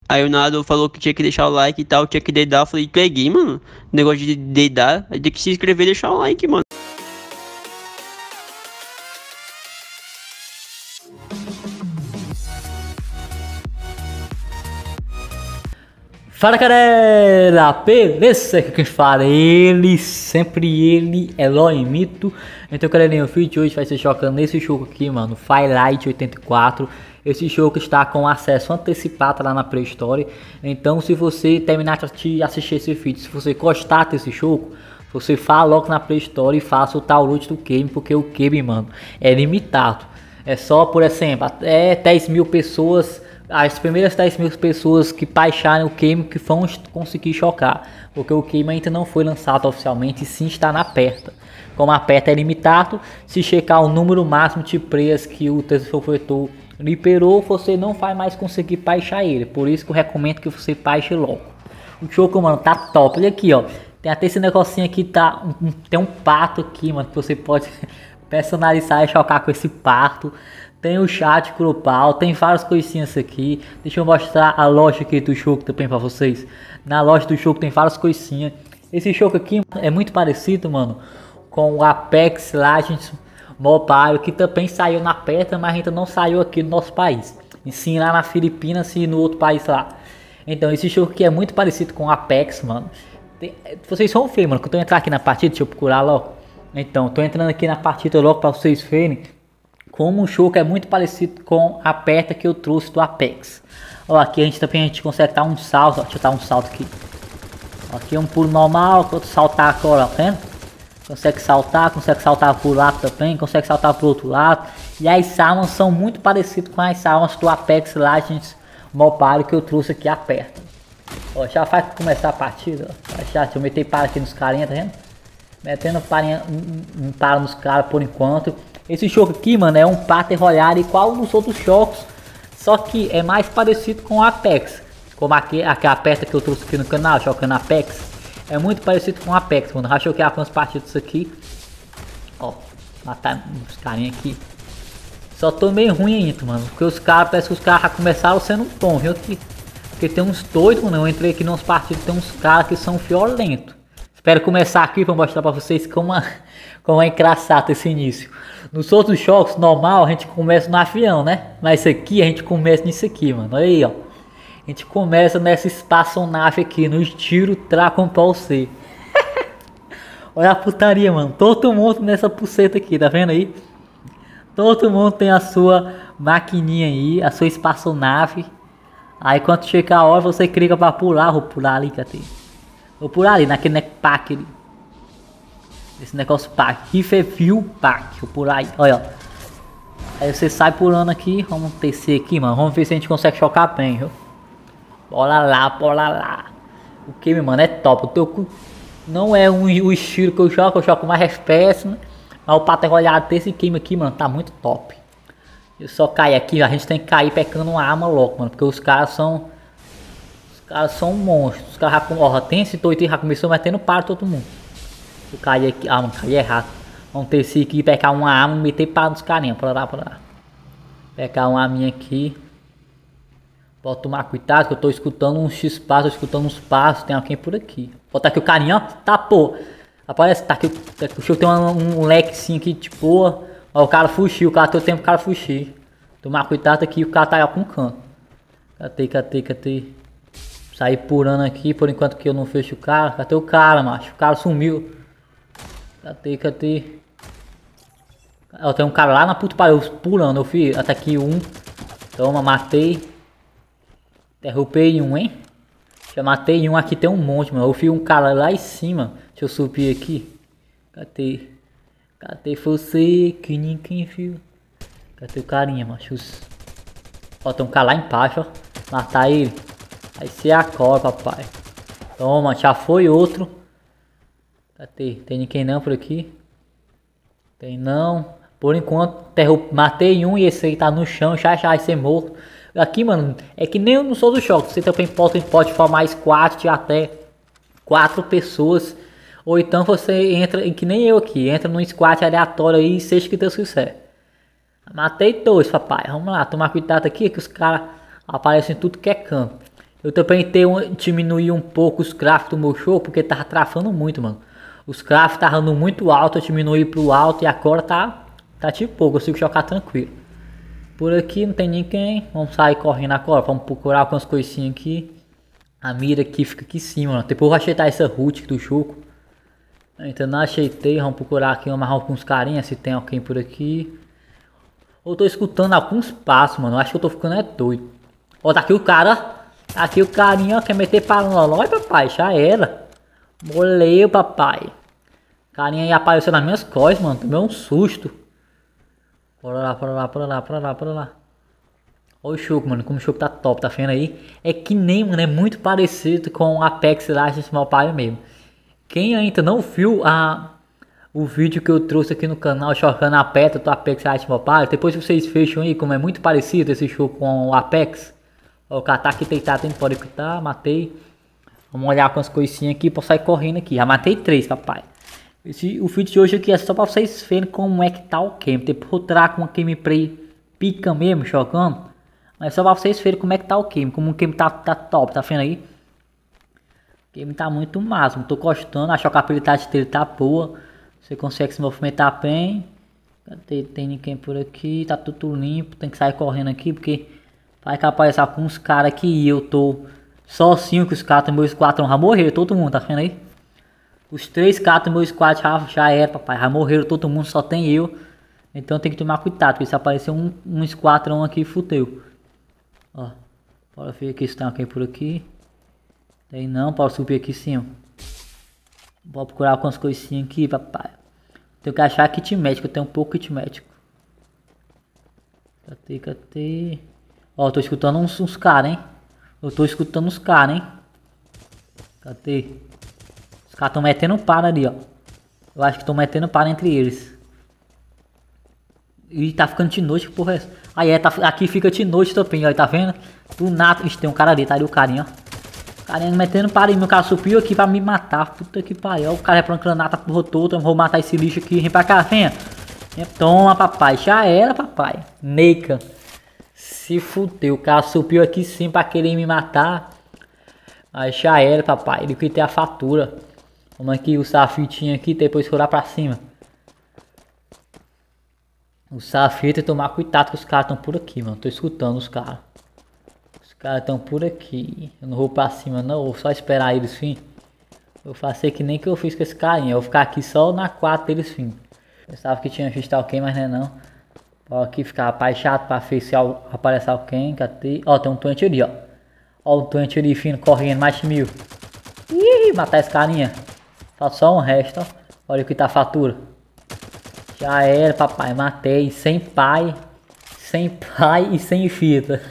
Aí o Nado falou que tinha que deixar o like e tal, tinha que dedar. Eu falei, tu é gay, mano? Negócio de dedar. Aí tem que se inscrever e deixar o like, mano. Fala galera, beleza? Aqui quem fala é ele, sempre ele, Eloy Mito. Então galerinha, o vídeo de hoje vai ser jogando nesse jogo aqui, mano, Firelight 84. Esse jogo está com acesso antecipado lá na Play Store. Então se você terminar de assistir esse vídeo, se você gostar desse jogo, você vá logo na Play Store e faça o download do game, porque o game, mano, é limitado. É só, por exemplo, até 10 mil pessoas. As primeiras 10 mil pessoas que baixarem o game que vão conseguir jogar, porque o game ainda não foi lançado oficialmente e sim está na beta. Como a beta é limitado, se checar o número máximo de players que o desenvolvedor liberou, você não vai mais conseguir baixar ele. Por isso que eu recomendo que você baixe logo. O jogo, mano, tá top. Olha aqui, ó. Tem até esse negocinho aqui, tá? Tem um pato aqui, mano, que você pode personalizar e jogar com esse pato. Tem o chat grupal, tem várias coisinhas aqui. Deixa eu mostrar a loja aqui do jogo também pra vocês. Na loja do jogo tem várias coisinhas. Esse jogo aqui é muito parecido, mano, com o Apex Legends Mobile, que também saiu na beta, mas ainda não saiu aqui no nosso país. E sim lá na Filipinas e no outro país lá. Então esse jogo aqui é muito parecido com o Apex, mano. Vocês vão ver, mano, que eu tô entrando aqui na partida, deixa eu procurar logo. Então, tô entrando aqui na partida logo pra vocês verem como o jogo é muito parecido com a beta que eu trouxe do Apex. Ó, aqui a gente consegue dar um salto, ó, deixa eu dar um salto aqui. Ó, aqui é um pulo normal, outro saltar agora, tá vendo? Consegue saltar por lá também, consegue saltar pro outro lado. E as armas são muito parecidas com as armas do Apex Legends Mobile que eu trouxe aqui aperta. Ó, já vai começar a partida, ó. Já, deixa eu meter para aqui nos carinhas, tá vendo? Metendo para nos caras por enquanto. Esse jogo aqui, mano, é um Battle Royale igual nos outros jogos, só que é mais parecido com o Apex. Como aqui a aperta que eu trouxe aqui no canal, jogando Apex, é muito parecido com o Apex, mano. Já joguei algumas partidas aqui. Ó, matar os carinha aqui. Só tô meio ruim ainda, mano, porque os caras, parece que os caras já começaram sendo um tom, viu? Porque tem uns doidos, mano. Eu entrei aqui nos partidos, tem uns caras que são violentos. Espero começar aqui para mostrar para vocês como é engraçado esse início. Nos outros jogos normal a gente começa no avião, né? Mas esse aqui a gente começa nisso aqui, mano. Olha aí, ó. A gente começa nessa espaçonave aqui, no estilo Dragon Ball Z. Olha a putaria, mano. Todo mundo nessa pulseta aqui, tá vendo aí? Todo mundo tem a sua maquininha aí, a sua espaçonave. Aí quando chegar a hora você clica para pular. Vou pular ali, cadê? Vou pular ali, naquele pack ali. Esse negócio pack, Review Pack, vou pular aí, olha. Aí você sai pulando aqui, vamos descer aqui, mano. Vamos ver se a gente consegue chocar bem, viu? Bora lá, bora lá. O game, mano, é top. O teu não é o estilo que eu jogo mais FPS, né? Mas o pato olhar desse game aqui, mano, tá muito top. Eu só cair aqui, a gente tem que cair pegando uma arma logo, mano. Porque os caras são monstros. Os caras já, ó, tem esse doido já começou metendo para todo mundo. Eu caí aqui, mano, caí errado. Vamos ter esse aqui, pegar uma arma e meter para nos carinha, pra lá. Pegar uma arminha aqui. Pode tomar cuidado que eu tô escutando uns X-passos, escutando uns passos. Tem alguém por aqui. Botar aqui o carinha, ó. Tá, pô. Aparece, tá aqui, deixa eu ter um lequezinho aqui de boa. Ó, o cara fugiu, o cara tem tempo, o cara fugir. Tomar cuidado aqui, o cara tá aí com um canto. Cadê? Sair pulando aqui, por enquanto que eu não fecho o cara. Cadê o cara, macho? O cara sumiu. Cadê? Ó, tem um cara lá na puta pariu pulando, eu fiz. Até aqui um. Toma, matei. Derrubei um, hein? Já matei um, aqui tem um monte, mano. Eu vi um cara lá em cima. Deixa eu subir aqui. Cadê você que ninguém viu? Cadê o carinha, macho? Ó, tem um cara lá embaixo, ó. Matar ele. Aí você acorda, papai. Toma, já foi outro. Cadê? Tem ninguém não por aqui? Tem não. Por enquanto, matei um e esse aí tá no chão. Já vai ser morto. Aqui, mano, é que nem no sou do choque. Você também pode formar squad de até 4 pessoas. Ou então você entra, que nem eu aqui, entra num squad aleatório aí e seja que Deus quiser. Matei 2, papai. Vamos lá, tomar cuidado aqui que os caras aparecem em tudo que é canto. Eu também diminuir um pouco os craft do meu show, porque tava travando muito, mano. Os craft estavam no muito alto, eu diminui pro alto e agora tá tipo pouco, eu consigo chocar tranquilo. Por aqui não tem ninguém, vamos sair correndo agora, vamos procurar algumas coisinhas aqui. A mira aqui fica aqui em cima, mano. Depois eu vou ajeitar essa root do choco. Então não ajeitei, vamos procurar aqui, amarrar alguns carinhas, se tem alguém por aqui. Eu tô escutando alguns passos, mano, eu acho que eu tô ficando doido. Ó, tá aqui o cara, tá aqui o carinha, ó, quer meter para no loló, papai, já era. Moleu, papai. Carinha aí apareceu nas minhas costas, mano, tomei um susto. Bora lá, bora lá, bora lá, bora lá, bora lá. Olha o choco, mano, como o choco tá top, tá vendo aí? É que nem, mano, é muito parecido com o Apex Legends Mobile mesmo. Quem ainda não viu o vídeo que eu trouxe aqui no canal jogando a beta do Apex Legends Mobile, depois vocês fecham aí como é muito parecido esse jogo com o Apex. Ó, o cara tá aqui deitado, tem pode quitar, matei. Vamos olhar com as coisinhas aqui pra sair correndo aqui. Já matei 3, papai. O vídeo de hoje aqui é só pra vocês verem como é que tá o game. Depois eu trago uma gameplay pica mesmo, jogando. Mas só pra vocês verem como é que tá o game. Como o game tá top, tá vendo aí? O game tá muito massa, tô gostando. A jogabilidade dele tá boa. Você consegue se movimentar bem. Cadê? Tem ninguém por aqui, tá tudo limpo. Tem que sair correndo aqui porque vai que aparecer com uns caras aqui e eu tô sozinho com os caras. Meus 4 já morreram, todo mundo, tá vendo aí? Os 3 caras do meu squad já era, papai. Já morreram todo mundo, só tem eu. Então tem que tomar cuidado, porque se aparecer um esquadrão aqui, fudeu. Ó, bora ver aqui se tem alguém por aqui. Tem não, pode subir aqui sim, ó. Vou procurar algumas coisinhas aqui, papai. Tenho que achar kit médico, eu tenho um pouco kit médico. Cadê? Ó, tô escutando uns caras, hein. Eu tô escutando uns caras, hein. Cadê? Os caras tão metendo para ali, ó. Eu acho que estão metendo para entre eles. E tá ficando de noite, que porra é essa? Aí tá, aqui fica de noite também, ó, tá vendo? Do nada, ixi, tem um cara ali, tá ali o carinha, ó. O carinha metendo para aí, meu cara subiu aqui pra me matar, puta que pariu. O cara é pra uma granata porra toda, eu vou matar esse lixo aqui, vem pra cá, venha. Toma, papai, já era, papai. Neika. Se fudeu, o cara subiu aqui sim pra querer me matar. Aí já era, papai, ele queria ter a fatura. Vamos aqui usar a fitinha aqui, depois rolar pra cima. Usar a fita e tomar cuidado que os caras estão por aqui, mano. Tô escutando os caras. Os caras estão por aqui. Eu não vou pra cima não, vou só esperar eles fim. Eu faço que nem que eu fiz com esse carinha. Eu vou ficar aqui só na 4 deles fim. Pensava que tinha visto alguém, mas não é não. Vou aqui ficar rapaz chato pra ver se aparecer alguém. Cadê? Ó, tem um doente ali, ó. Ó o doente ali fino correndo, mais de 1000. Ih, matar esse carinha. Falta só um resto, ó. Olha o que tá a fatura. Já era, papai, matei, sem pai e sem fita.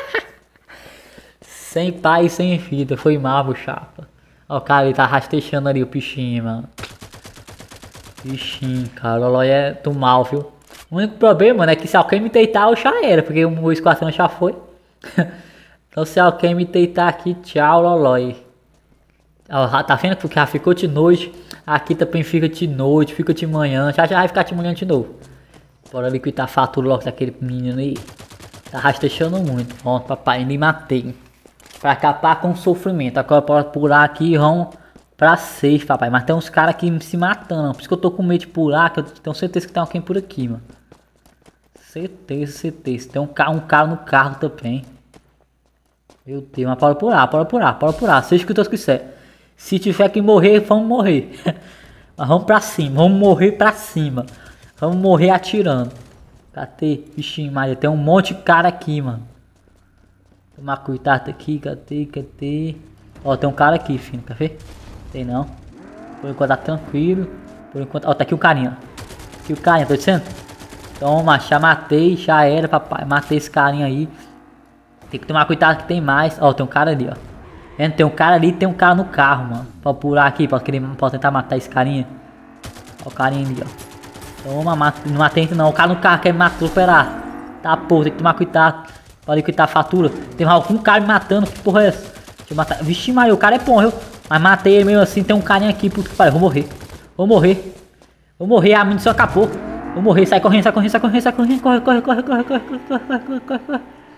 Sem pai e sem fita, foi mal, chapa. Ó, o cara, ele tá rastejando ali o bichinho, mano. Bichinho, cara, o Lolói é do mal, viu? O único problema, mano, é que se alguém me deitar, eu já era, porque o meu esquadrão já foi. Então se alguém me deitar aqui, tchau, Lolói. Ó, tá vendo que já ficou de noite? Aqui também fica de noite, fica de manhã. Já vai ficar de manhã de novo. Bora liquidar a fatura logo daquele menino aí. Tá rastejando muito. Pronto, papai, me matei. Pra acabar com o sofrimento. Agora bora pular aqui e vamos pra safe, papai. Mas tem uns caras aqui se matando. Por isso que eu tô com medo de pular. Que eu tenho certeza que tem alguém por aqui, mano. Certeza. Tem um cara no carro também. Meu Deus, mas bora pular. Seja o que Deus quiser. Se tiver que morrer, vamos morrer. Mas vamos pra cima, vamos morrer pra cima. Vamos morrer atirando. Cadê? Bichinho, Maria, tem um monte de cara aqui, mano. Tomar cuidado aqui, cadê? Ó, tem um cara aqui, filho, quer ver? Tem não. Por enquanto tá tranquilo. Por enquanto, ó, tá aqui o carinha. Aqui o carinha, tô dizendo? Toma, já matei, já era, papai. Matei esse carinha aí. Tem que tomar cuidado que tem mais. Ó, tem um cara ali, ó. Tem um cara ali e tem um cara no carro, mano. Pra pular aqui, pra tentar matar esse carinha. Ó o carinha ali, ó. Toma, não atenta não. O cara no carro quer me matar, superar. Tá, porra, tem que tomar cuidado. Pra liquidar a fatura. Tem algum cara me matando, que porra é essa? Deixa eu matar. Vixe, Maria, o cara é bom, viu? Mas matei ele mesmo assim, tem um carinha aqui, puta que pariu. Vou morrer, a munição acabou. Vou morrer, sai correndo. Corre.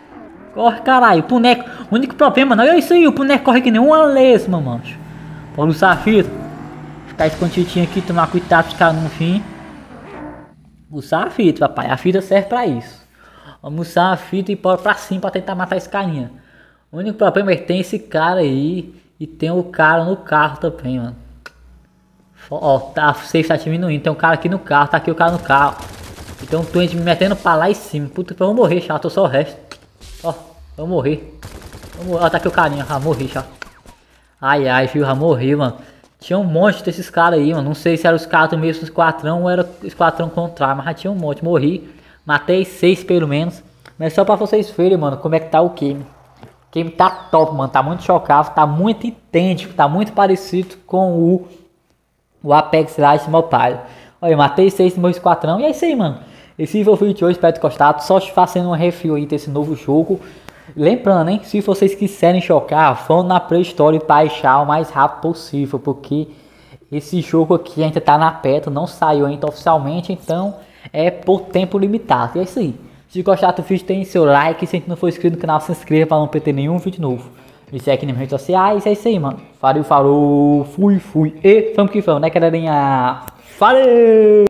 Corre, caralho. O boneco. O único problema, não é isso aí. O boneco corre que nem uma lesma, mano. Pode usar a fita. Ficar escondidinho aqui, tomar cuidado pra ficar no fim. Usar a fita, papai. A fita serve pra isso. Vamos usar a fita e bora pra cima pra tentar matar esse carinha. O único problema é que tem esse cara aí. E tem o cara no carro também, mano. Ó, tá, a safe tá diminuindo. Tem um cara aqui no carro. Tá aqui o cara no carro. E tem um twente me metendo pra lá em cima. Puta, eu vou morrer, chato. Tô só o resto. Ó, vou morrer. Ó, tá aqui o carinha. Já morri, já. Ai, ai, filho, já morri, mano. Tinha um monte desses caras aí, mano. Não sei se eram os caras do mesmo esquadrão ou era o esquadrão contrário. Mas já tinha um monte. Morri. Matei 6 pelo menos. Mas só pra vocês verem, mano, como é que tá o game. O game tá top, mano. Tá muito chocável. Tá muito idêntico. Tá muito parecido com o Apex Legends Mobile. Olha, eu matei 6 no meu esquadrão. E é isso aí, mano. Esse foi o vídeo de hoje. Espero ter gostado. Só fazendo uma review aí desse novo jogo. Lembrando, hein, se vocês quiserem chocar, vão na Play Store e baixar o mais rápido possível, porque esse jogo aqui ainda tá na beta, não saiu ainda oficialmente, então é por tempo limitado. E é isso aí. Se gostar do vídeo, tem seu like, se ainda não for inscrito no canal, se inscreva para não perder nenhum vídeo novo. Me segue aqui nas redes sociais, é isso aí, mano. Falou, falou, fui, e vamos que vamos, né, galerinha? Falou!